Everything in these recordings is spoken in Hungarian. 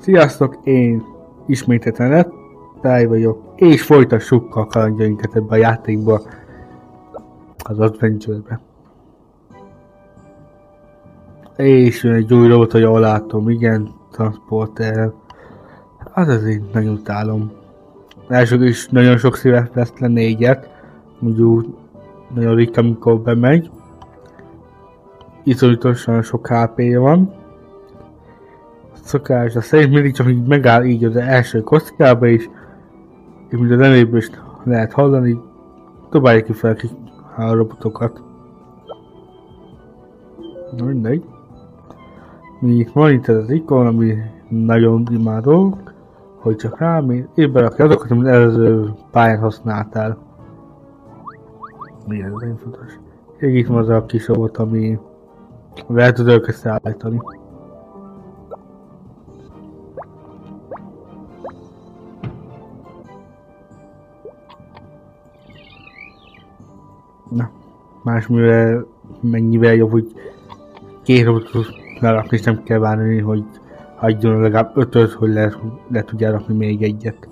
Sziasztok, én ismételten Táj vagyok, és folytassuk a kalandjainkat ebbe a játékba, az Adventure-be. És egy új robot, hogy ahol látom, igen, transporter. Az én nagyon utálom. Elsők is nagyon sok szívet vesz le négyet, mondjuk nagyon ritka, amikor bemegy. Iszonyatosan sok HP-ja van. Szokás, szerint mindig csak így megáll így az első kockába is, és mint a zenéből is lehet hallani, dobáljuk ki fel a robotokat. Mindegy. Van itt ez az ikon, ami nagyon imádok, hogy csak rám, évbe rakja azokat, amit előző pályán használtál. Mi ez nagyon fontos. Így itt van az a kis robot, ami el tud őket szállítani. Na, másmivel mennyivel jobb, hogy két robotot lerakni, és nem kell várni, hogy adjon legalább 5-öt, hogy le tudja rakni még egyet.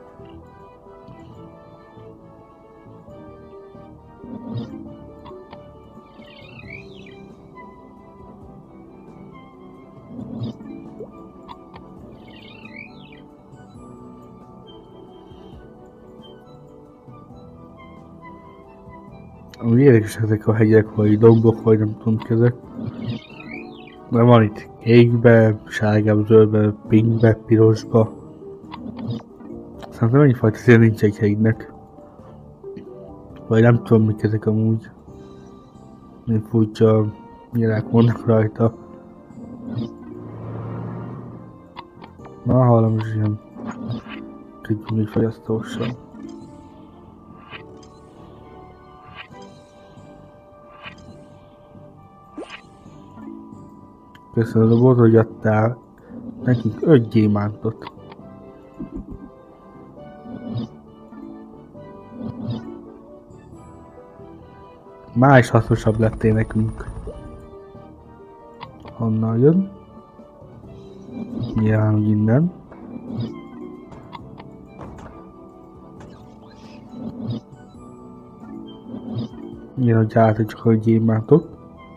Ami érdekesek ezek a hegyek, vagy dombok, vagy nem tudom ki ezek. Mert van itt kékbe, sárgába, zöldbe, pinkbe, pirosba. Szerintem ennyifajta szél nincs egy hegynek. Vagy nem tudom mik ezek amúgy. Milyen furcsa jelek vannak rajta. Na, hallom is ilyen kicsit fogyasztósan. Köszönöm a robot, hogy adtál nekünk 5 gyémántot. Már is hasznosabb lettél nekünk. Honnan jön? Nyilván, hogy innen. Nyilván, hogy átad csak a gyémántot.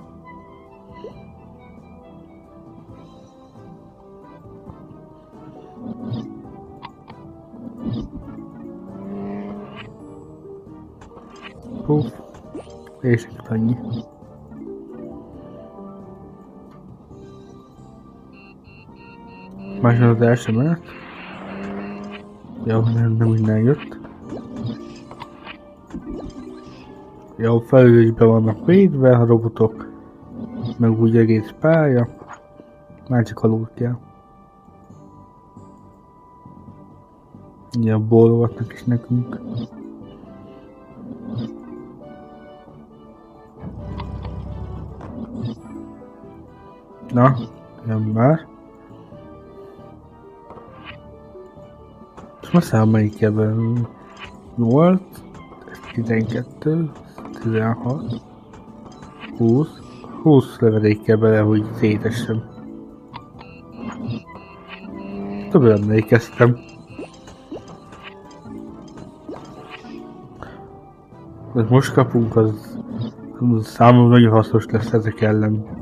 És itt annyi. Másod az első menet. Jó, nem minden jött. Jó, felül is be vannak védve a robotok. Meg úgy egész pálya. Már csak alul kell. Ilyen bólogatnak is nekünk. Na, jön már. És most száll melyik ebben? 8, 12, 16, 20 levedékkel bele, hogy szétessem. Többre emlékeztem. Amit most kapunk, az számomra nagyon hasznos lesz ezek ellen.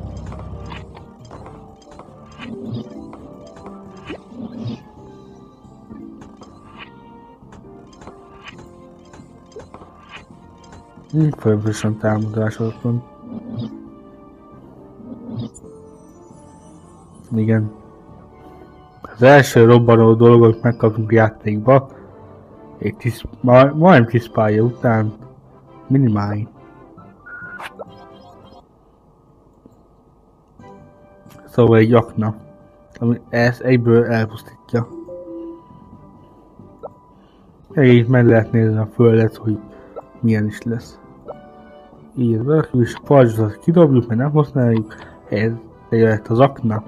Folyamatosan támadásod van. Igen. Az első robbanó dolgot megkaptunk játékba. Egy majdnem 10 pálya után minimálni. Szóval egy akna, ami ezt egyből elpusztítja. Így meg lehet nézni a földet, hogy milyen is lesz. Így valaki is a pajzsot kidobjuk, mert nem használjuk. Ez lett az akna.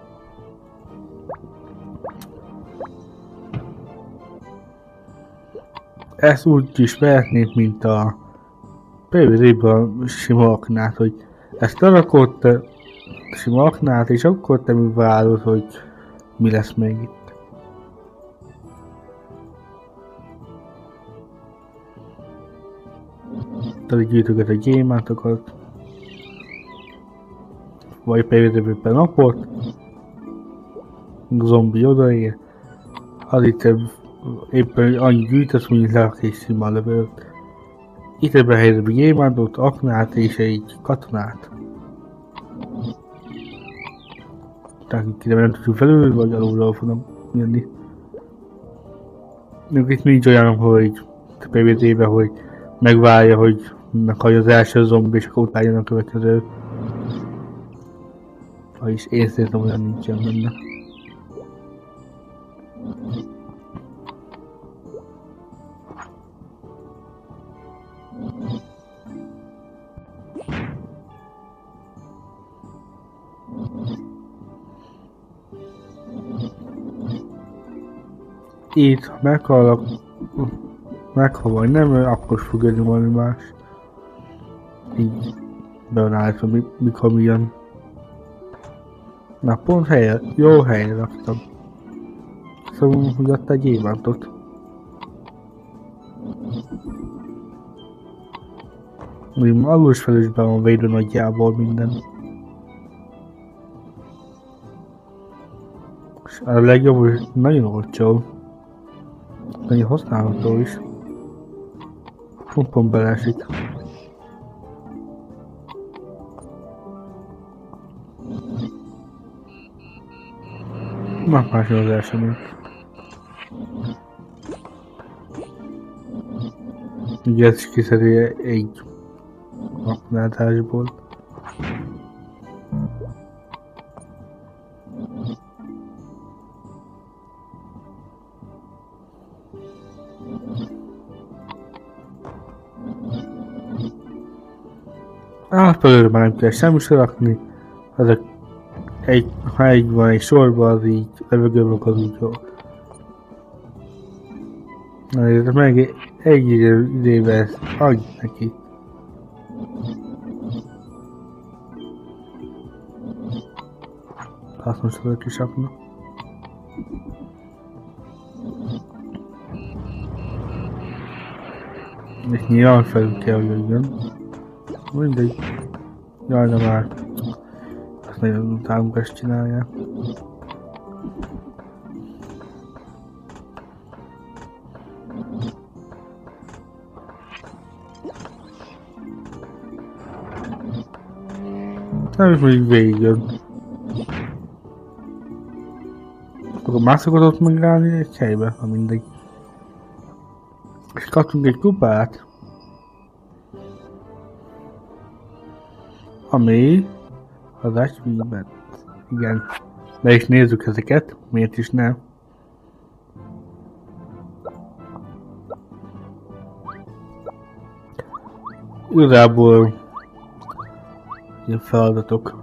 Ezt úgy is vehetnék, mint a PvZ-ben sima aknát, hogy ezt lerakott sima aknát, és akkor te mi várod, hogy mi lesz még itt. Tehát gyűjtöget a gyémántokat, vagy PvP-ben napot, zombi odaér, az itt éppen annyi gyűjtesz, mint lerak egy sima lövőt. Itt behelyezem a gyémántot, aknát és egy katonát. Tehát itt nem tudjuk felül, vagy alulról fogom jönni. Itt nincs olyan, hogy PvP-be, hogy megvárja, hogy meghallja az első zombi, és akkor utána jön a következő. Vagyis én szerintem olyan nincsen benne. Itt, ha meghalok, vagy nem, akkor fog jönni valami más. Így beállítva, mikor mi jön. Na pont helye, jó helyre raktam. Szóval, hogy adta egy gyémántot. Úgy alul is felül is be van védve nagyjából minden. És a legjobb, hogy nagyon olcsó. Nagyon használható is. Pont beleesik. Na, más az esemény. Ugye ezt is kiszedi egy aknázásból. Felőle már nem kell semmi se rakni. Ezek ha egy van egy sorban, az így levegőből az úgy jó. Na ez meg egy idébe ezt adj neki. Azt most az a kis apna. És nyilván felül kell, hogy jöjjön. Mindegy. Jaj, de már. Azt nagyon utálunk ezt csinálják. Nem is mondjuk végigjön. Akkor már szokott ott megállni egy helybe, ha mindegy. És kaptunk egy kupát. Ami az ásványban. Igen. Be is nézzük ezeket, miért is nem. Igazából ilyen feladatok.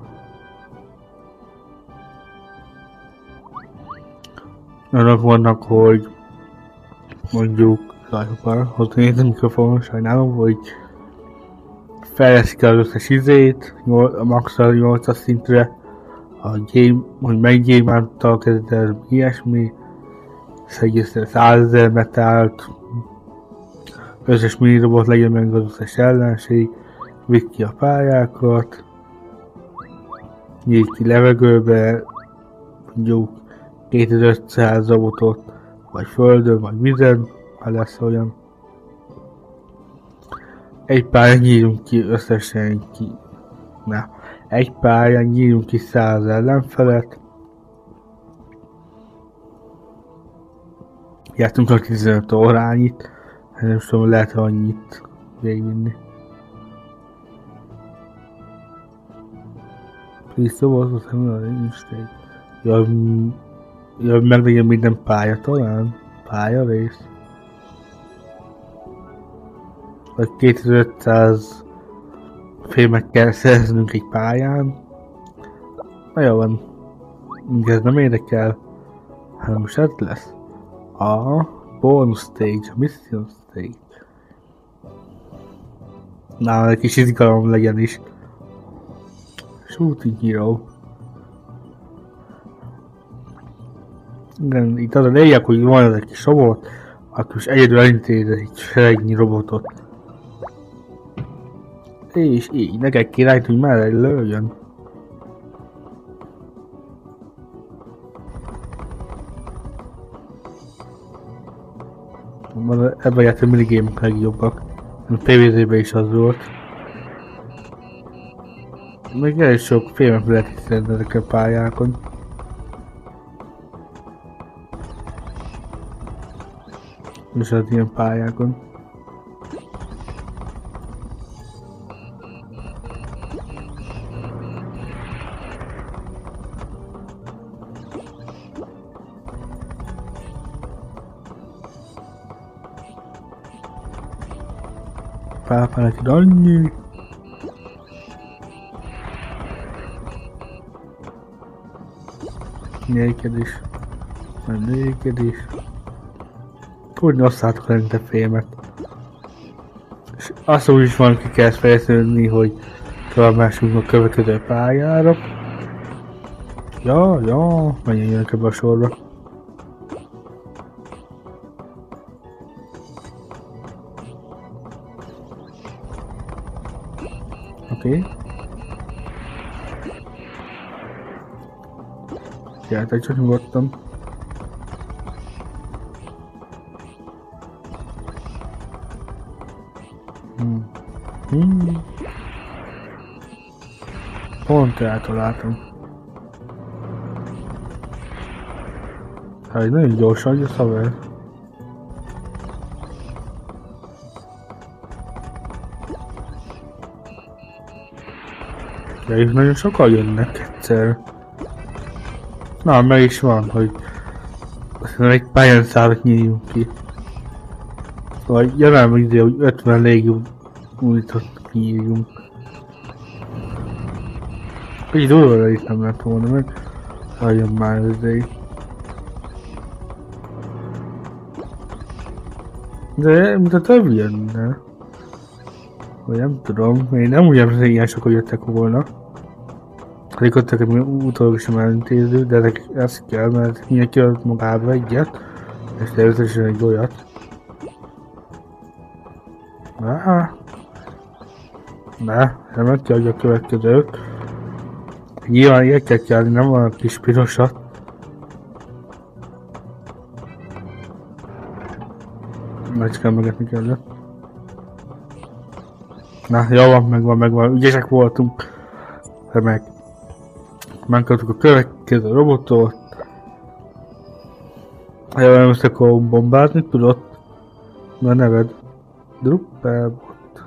Önök vannak, hogy mondjuk hozzá nézd a mikrofon, sajnálom, hogy fejleszik el az összes izét, a maxra 8-as szintre, hogy mely gyémántal kezded, ilyesmi, szedjél 100 000 metált, összes minirobot legyen meg az összes ellenség, vidd ki a pályákat, nyílt ki levegőbe, mondjuk 2500 robotot, vagy földön, vagy vízen, ha lesz olyan. Egy pályán nyírunk ki összesen egy pályán nyírunk ki 100 ellenfelet. Jártunk csak 15 órányit, nem tudom, lehet annyit végigvinni. Szóval az nincs egy. Ja, meg legyen minden pálya talán? Pályarész? Vagy 2500 fémet kell szereznünk egy pályán. Na jó van. Ez nem érdekel. hanem most ez lesz. A bonus stage, a mission stage. Na, egy kis izgalom legyen is. Shooting Hero. Igen, itt az a lényeg, hogy van egy kis robot, akkor is egyedül elintéz egy seregnyi robotot. És így, neked királyt, hogy merre lőjön. Ebben járt a minigame legjobbak. A PvZ-ben is az volt. Még elég sok filmet lehet hiszem ezeken a pályákon. És az ilyen pályákon. Pápának ide annyi. Néked is. Meg néked is. Úgy osszátok lenni a fémet. És azt úgy is van, ki kell fejleszteni, hogy tovább másunk a következő pályára. Ja, menjenek ebbe a sorba. Oké. Gyertek, csak nyugodtan. Pont eltaláltam. Hát nagyon gyorsan jössz haver. De itt nagyon sokan jönnek egyszer. Na, meg is van, hogy aztán egy pályán szállat nyíljunk ki. Szóval jelen ide, hogy 50 légium újított nyíljunk. Így durvára is nem lehet volna meg. Halljon már ezért. De mint a több jönne. Vagy nem tudom, én nem úgy emlékszem, hogy ilyen sokan jöttek volna. Pedig ott nekem utólag sem elintéző, de ez kell, mert mindenki adott magába egyet, és természetesen egy olyat. Nem adja a következőt. Nyilván ilyet kell, nem van a kis pirosat. Nagy kell megetni kellett. Na, jó van, megvan, ügyesek voltunk. Remek. Megkaptuk a következő robotot. Jó, nem ezt akkor bombázni tudott. Mi a neved? Drupperbot.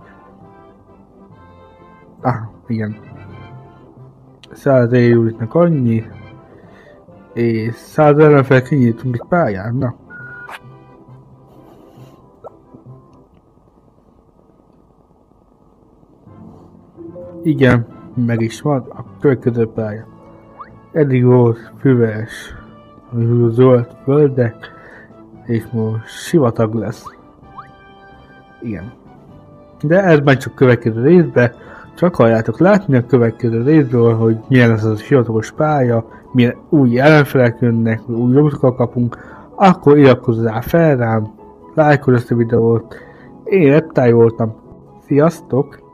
Igen. 100 éjúritnak annyi. És 100 ellenfel kinyitunk egy pályán, na. Igen, meg is van a következő pálya. Eddig volt füves, zöld földek, és most sivatag lesz. Igen. De ez már csak következő részben, csak halljátok látni a következő részből, hogy milyen lesz az a sivatagos pálya, milyen új ellenfelek jönnek, új robotokat kapunk, akkor iratkozzál fel rám, lájkolj ezt a videót, én Reptile voltam, sziasztok!